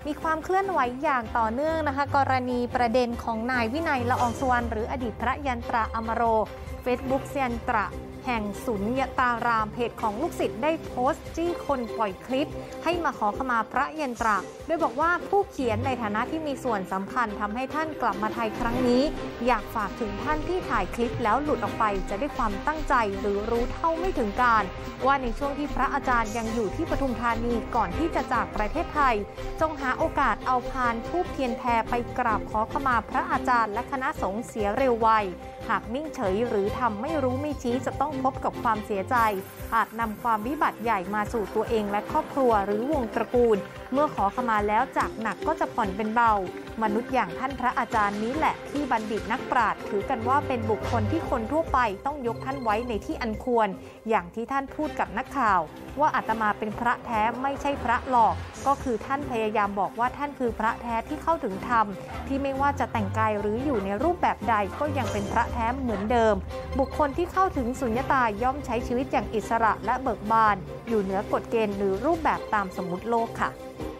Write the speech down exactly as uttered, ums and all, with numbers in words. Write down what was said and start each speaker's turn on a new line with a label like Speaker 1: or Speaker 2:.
Speaker 1: มีความเคลื่อนไหวอย่างต่อเนื่องนะคะกรณีประเด็นของนายวินัยละอองสุวรรณหรืออดีตพระยันตราอมโร เฟซบุ๊กยันตราแห่งสุญญตารามเพจของลูกศิษย์ได้โพสต์จี้คนปล่อยคลิปให้มาขอขมาพระยันตราโดยบอกว่าผู้เขียนในฐานะที่มีส่วนสำคัญทำให้ท่านกลับมาไทยครั้งนี้อยากฝากถึงท่านที่ถ่ายคลิปแล้วหลุดออกไปจะได้ความตั้งใจหรือรู้เท่าไม่ถึงการว่าในช่วงที่พระอาจารย์ยังอยู่ที่ปทุมธานีก่อนที่จะจากประเทศไทยจงหาโอกาสเอาพานธูปเทียนแพไปกราบขอขมาพระอาจารย์และคณะสงฆ์เสียเร็วไวหากนิ่งเฉยหรือทำไม่รู้ไม่ชี้จะต้องพบกับความเสียใจอาจนำความวิบัติใหญ่มาสู่ตัวเองและครอบครัวหรือวงตระกูลเมื่อขอขมาแล้วจากหนักก็จะผ่อนเป็นเบามนุษย์อย่างท่านพระอาจารย์นี้แหละที่บัณฑิตนักปราชญ์ถือกันว่าเป็นบุคคลที่คนทั่วไปต้องยกท่านไว้ในที่อันควรอย่างที่ท่านพูดกับนักข่าวว่าอาตมาเป็นพระแท้ไม่ใช่พระหลอกก็คือท่านพยายามบอกว่าท่านคือพระแท้ที่เข้าถึงธรรมที่ไม่ว่าจะแต่งกายหรืออยู่ในรูปแบบใดก็ยังเป็นพระแท้เหมือนเดิมบุคคลที่เข้าถึงสุญญตาย่อมใช้ชีวิตอย่างอิสระและเบิกบานอยู่เหนือกฎเกณฑ์หรือรูปแบบตามสมมุติโลกค่ะ